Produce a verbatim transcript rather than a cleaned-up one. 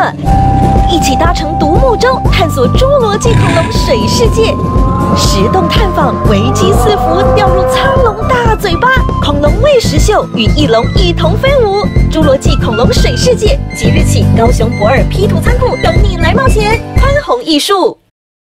了！一起搭乘独木舟，探索侏罗纪恐龙水世界。石洞探访，危机四伏，掉入苍龙大嘴巴。恐龙喂食秀与翼龙一同飞舞。侏罗纪恐龙水世界即日起，高雄博尔 P 图仓库等你来冒险。宽宏艺术。